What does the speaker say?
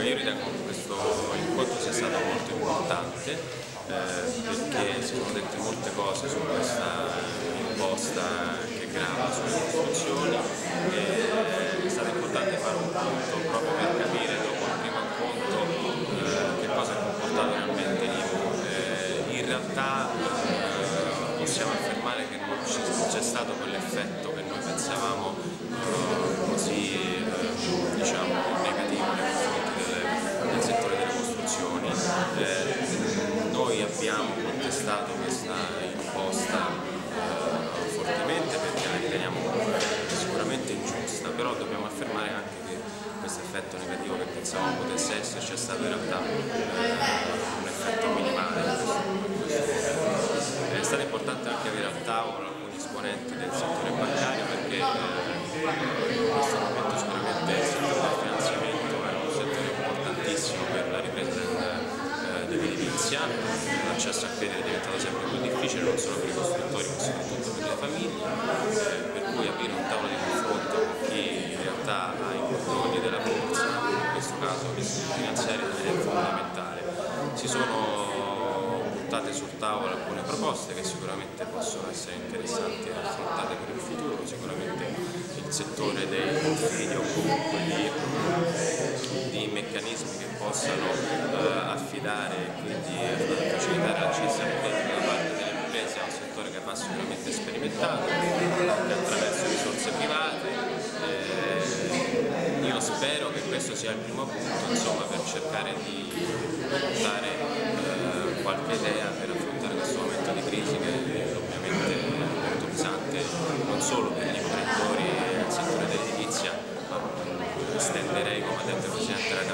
Dunque io ritengo che questo incontro sia stato molto importante perché si sono dette molte cose su questa imposta che grava sulle costruzioni e è stato importante fare un punto proprio per capire dopo il primo incontro che cosa ha comportato realmente l'IMU. In realtà possiamo affermare che non c'è stato quell'effetto che noi pensavamo così diciamo negativo nei confronti del settore delle costruzioni. Noi abbiamo contestato questa imposta fortemente perché la riteniamo sicuramente ingiusta, però dobbiamo affermare anche che questo effetto negativo che pensavamo potesse esserci è stato in realtà un effetto minimale. È stato importante anche avere al tavolo alcuni esponenti del settore bancario perché in questo momento sicuramente il settore del finanziamento è un settore importantissimo per la ripresa dell'edilizia. L'accesso al credito è diventato sempre più difficile non solo per i costruttori ma soprattutto per le famiglie, per cui aprire un tavolo di confronto con chi in realtà ha i controlli della borsa, in questo caso l'istituto finanziario, è fondamentale. Si sono buttate sul tavolo alcune proposte che sicuramente possono essere interessanti e affrontate per il futuro. Sicuramente il settore dei confidi o comunque di meccanismi che possano affidare e quindi facilitare l'accesso al credito da parte delle imprese è un settore che va sicuramente sperimentato anche attraverso risorse private. Io spero che questo sia il primo punto, insomma, per cercare di dare qualche idea per affrontare questo momento di crisi che è ovviamente molto pesante non solo per gli imprenditori e il settore dell'edilizia, ma estenderei, come ha detto il Presidente